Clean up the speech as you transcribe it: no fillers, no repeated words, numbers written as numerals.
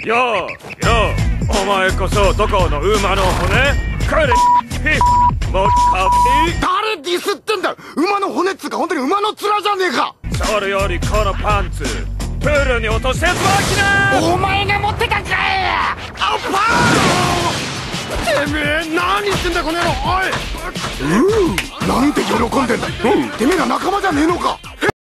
よお前こそどこの馬の骨これもうカピ誰ディスってんだ。馬の骨っつうか本当に馬の面じゃねえか。 それよりこのパンツプールに落としてつまきな。 お前が持ってたんかい。あっぱー。てめえ何言ってんだこの野郎。おいなんで喜んでんだ。てめえら仲間じゃねえのか。